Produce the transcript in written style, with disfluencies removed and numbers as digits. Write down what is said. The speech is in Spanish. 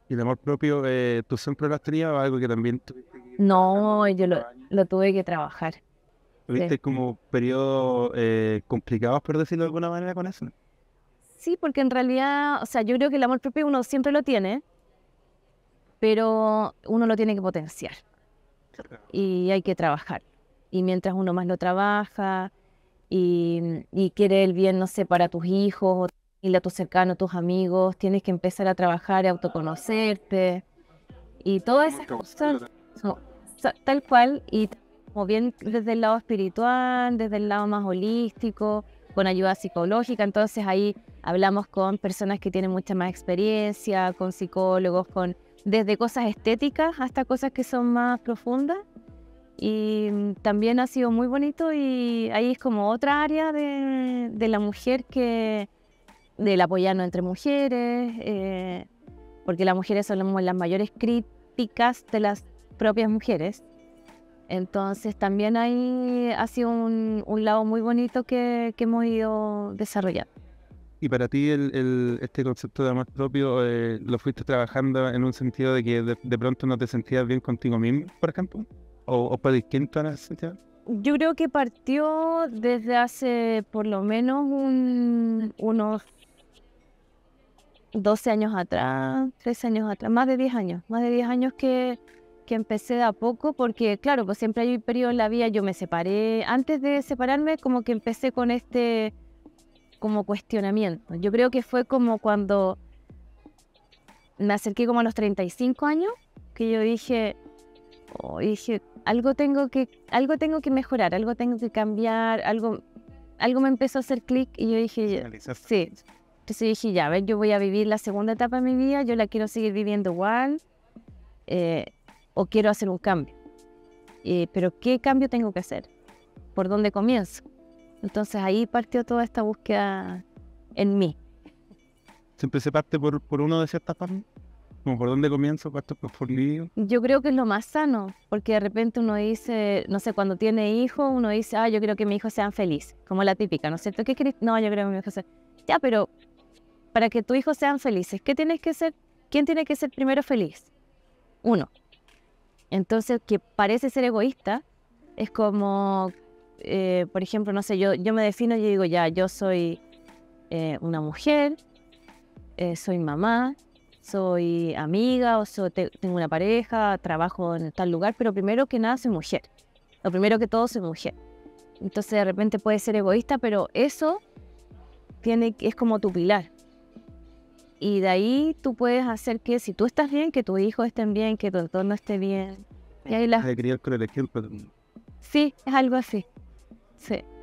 ¿Y el amor propio, tú siempre lo has tenido o algo que también tuviste que ir trabajando No, con yo los años? lo tuve que trabajar. Sí. ¿Tuviste como periodos complicados, por decirlo de alguna manera, con eso? Sí, porque en realidad, o sea, yo creo que el amor propio uno siempre lo tiene, pero uno lo tiene que potenciar y hay que trabajar. Y mientras uno más lo trabaja y quiere el bien, no sé, para tus hijos y a tus cercanos, tus amigos, tienes que empezar a trabajar y autoconocerte y todas Como esas cosas, so- tal cual, y como bien desde el lado espiritual, desde el lado más holístico, con ayuda psicológica, entonces ahí hablamos con personas que tienen mucha más experiencia, con psicólogos, con desde cosas estéticas hasta cosas que son más profundas. Y también ha sido muy bonito y ahí es como otra área de la mujer que, del apoyarnos entre mujeres, porque las mujeres somos las mayores críticas de las propias mujeres. Entonces también ahí ha sido un lado muy bonito que hemos ido desarrollando. Y para ti este concepto de amor propio lo fuiste trabajando en un sentido de que de pronto no te sentías bien contigo mismo, por ejemplo, o fue distinto en ese sentido. Yo creo que partió desde hace por lo menos unos 12 años atrás, 13 años atrás, más de 10 años que empecé de a poco, porque claro, pues siempre hay un periodo en la vida, yo me separé, antes de separarme como que empecé con este como cuestionamiento. Yo creo que fue como cuando me acerqué como a los 35 años, que yo dije, oh, dije, algo tengo que mejorar, algo tengo que cambiar, algo me empezó a hacer clic y yo dije, Analizaste. sí. Entonces dije, ya, a ver, yo voy a vivir la segunda etapa de mi vida, yo la quiero seguir viviendo igual, eh, o quiero hacer un cambio. Pero ¿qué cambio tengo que hacer? ¿Por dónde comienzo? Entonces ahí partió toda esta búsqueda en mí. Siempre se parte por uno de ciertas formas, como por dónde comienzo, cuánto por lío. Yo creo que es lo más sano, porque de repente uno dice, no sé, cuando tiene hijos, uno dice, yo quiero que mis hijos sean felices, como la típica, ¿no es cierto? No, yo creo que mi hijo sea... Ya, pero para que tus hijos sean felices, ¿qué tienes que ser? ¿Quién tiene que ser primero feliz? Uno. Entonces, que parece ser egoísta, es como, por ejemplo, no sé, yo me defino y digo, ya, yo soy una mujer, soy mamá, soy amiga, tengo una pareja, trabajo en tal lugar, pero primero que nada soy mujer. Lo primero que todo soy mujer. Entonces de repente puede ser egoísta, pero eso es como tu pilar. Y de ahí tú puedes hacer que si tú estás bien, que tus hijos estén bien, que tu entorno esté bien. Y ahí De criar con el ejemplo. sí, es algo así. Sí.